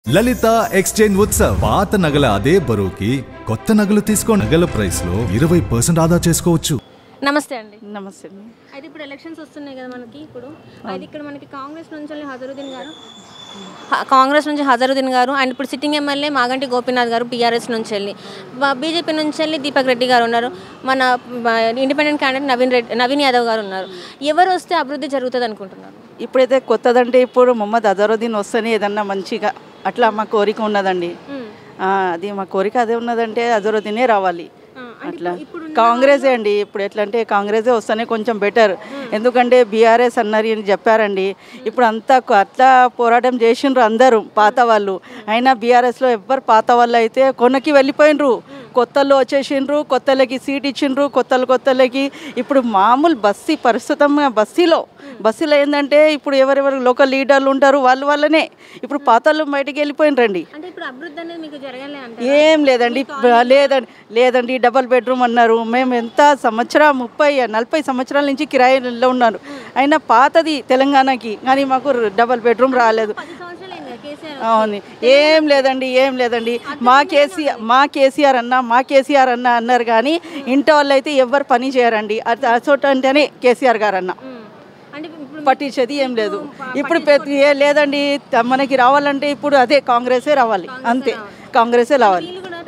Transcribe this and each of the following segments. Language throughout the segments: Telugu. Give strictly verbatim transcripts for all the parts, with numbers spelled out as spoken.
లలిత ఎక్స్చేంజ్ ఉత్సవ్ పాత నగల అదే బరువుకి కొత్త నగలు తీసుకో నగల ప్రైస్ లో ఇరవై పర్సెంట్ ఆదా చేసుకోవచ్చు. నమస్తే అండి. నమస్తే. అయితే ఇప్పుడు ఎలక్షన్స్ వస్తున్నాయి కదా మనకి. ఇప్పుడు అయితే ఇక్కడ మనకి కాంగ్రెస్ నుంచి హజరుద్దీన్ గారు కాంగ్రెస్ నుంచి హజరుద్దీన్ గారు అండ్ ఇప్పుడు సిట్టింగ్ ఎమ్మెల్యే మాగంటి గోపీనాథ్ గారు టీఆర్ఎస్ నుంచి వెళ్ళి, బీజేపీ నుంచి వెళ్ళి దీపక్ రెడ్డి గారు ఉన్నారు, మన ఇండిపెండెంట్ క్యాండిడేట్ నవీన్ రెడ్డి నవీన్ యాదవ్ గారు ఉన్నారు. ఎవరు వస్తే అభివృద్ధి జరుగుతుంది అనుకుంటున్నారు? ఇప్పుడైతే కొత్తదంటే ఇప్పుడు మొహమ్మద్ అజరుద్దీన్ వస్తేనే ఏదన్నా మంచిగా అట్లా మా కోరిక ఉన్నదండి. అది మా కోరిక అదే ఉన్నదంటే అజరుద్దీనే రావాలి. అట్లా కాంగ్రెసే అండి. ఇప్పుడు ఎట్లా అంటే కాంగ్రెసే వస్తేనే కొంచెం బెటర్. ఎందుకంటే బీఆర్ఎస్ అన్నారు అని చెప్పారండి. ఇప్పుడు అంతా అట్లా పోరాటం చేసిండ్రు అందరూ పాత వాళ్ళు. అయినా బీఆర్ఎస్లో ఎవ్వరు పాత వాళ్ళు అయితే కొనకి వెళ్ళిపోయినరు, కొత్తలు వచ్చేసిండ్రు, కొత్తలకి సీట్ ఇచ్చిండ్రు, కొత్తలు కొత్తలకి ఇప్పుడు మామూలు బస్సీ ప్రస్తుతం బస్సీలో బస్సులో ఏంటంటే ఇప్పుడు ఎవరెవరు లోకల్ లీడర్లు ఉంటారు వాళ్ళు వాళ్ళనే ఇప్పుడు పాతలు బయటకు వెళ్ళిపోయినరండి. ఏం లేదండి లేదండి లేదండి డబల్ బెడ్రూమ్ అన్నారు. మేము ఎంత సంవత్సరం ముప్పై నలభై సంవత్సరాల నుంచి కిరాయిలో ఉన్నారు. అయినా పాతది తెలంగాణకి, కానీ మాకు డబల్ బెడ్రూమ్ రాలేదు. అవును, ఏం లేదండి ఏం లేదండి మా కేసీఆర్ మా కేసీఆర్ అన్న మా కేసీఆర్ అన్న అన్నారు, కానీ ఇంటి వాళ్ళు అయితే ఎవరు పని చేయరండి. అది అసోట్ అంటేనే కేసీఆర్ గారు అన్న పట్టించేది ఏం లేదు. ఇప్పుడు ఏ లేదండి మనకి రావాలంటే ఇప్పుడు అదే కాంగ్రెసే రావాలి, అంతే కాంగ్రెసే రావాలి.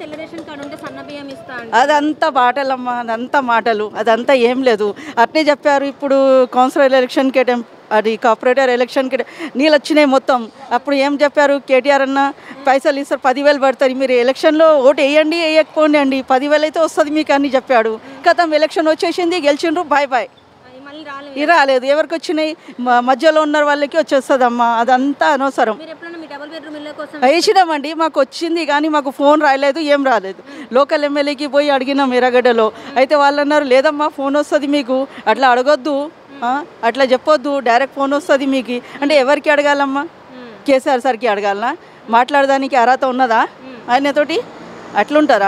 అదంతా మాటలమ్మా, అదంతా మాటలు, అదంతా ఏం లేదు. అట్నే చెప్పారు. ఇప్పుడు కౌన్సిలర్ ఎలక్షన్కి అది కార్పొరేటర్ ఎలక్షన్కి నీళ్ళు వచ్చినాయి మొత్తం. అప్పుడు ఏం చెప్పారు కేటీఆర్ అన్న, పైసలు ఇస్తారు పదివేలు పడతారు, మీరు ఎలక్షన్లో ఓటు వేయండి వేయకపోండి అండి, పదివేలు అయితే వస్తుంది మీకు అని చెప్పాడు. కథం ఎలక్షన్ వచ్చేసింది, గెలిచిండ్రు, బాయ్ బాయ్. ఇది రాలేదు, ఎవరికి వచ్చినాయి మధ్యలో ఉన్న వాళ్ళకి వచ్చేస్తుందమ్మా. అదంతా అనవసరం. వేసినామండి, మాకు వచ్చింది కానీ మాకు ఫోన్ రాలేదు, ఏం రాలేదు. లోకల్ ఎమ్మెల్యేకి పోయి అడిగినాం ఎర్రగడ్డలో. అయితే వాళ్ళు అన్నారు లేదమ్మా ఫోన్ వస్తుంది మీకు, అట్లా అడగొద్దు, అట్లా చెప్పొద్దు, డైరెక్ట్ ఫోన్ వస్తుంది మీకు అంటే ఎవరికి అడగాలమ్మా? కేసీఆర్ సార్కి అడగాలనా? మాట్లాడడానికి అర్హత ఉన్నదా ఆయనతోటి? అట్లుంటారా?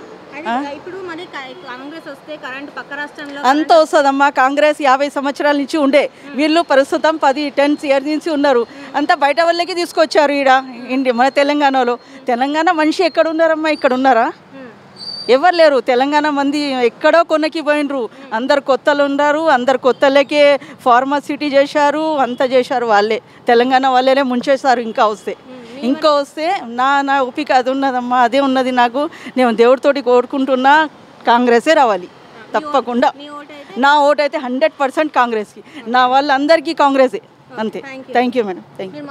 అంత వస్తుందమ్మా. కాంగ్రెస్ యాభై సంవత్సరాల నుంచి ఉండే, వీళ్ళు ప్రస్తుతం పది టెన్ ఇయర్స్ నుంచి ఉన్నారు. అంతా బయట వాళ్ళకి తీసుకొచ్చారు ఈడ ఇండి మన తెలంగాణలో. తెలంగాణ మనిషి ఎక్కడ ఉన్నారమ్మా? ఇక్కడ ఉన్నారా? ఎవరు లేరు. తెలంగాణ మంది ఎక్కడో కొనకి పోయినరు. అందరు కొత్తలు ఉన్నారు, అందరు కొత్తలకే ఫార్మసిటీ చేశారు, అంతా చేశారు వాళ్ళే. తెలంగాణ వాళ్ళనే ముంచేశారు. ఇంకా వస్తే ఇంకా వస్తే నా నా ఓపిక అది ఉన్నదమ్మా, అదే ఉన్నది నాకు. నేను దేవుడితోటి కోరుకుంటున్నా కాంగ్రెసే రావాలి తప్పకుండా. నా ఓటు అయితే హండ్రెడ్ పర్సెంట్ కాంగ్రెస్కి, నా వాళ్ళందరికీ కాంగ్రెసే, అంతే. Thank you madam, thank you.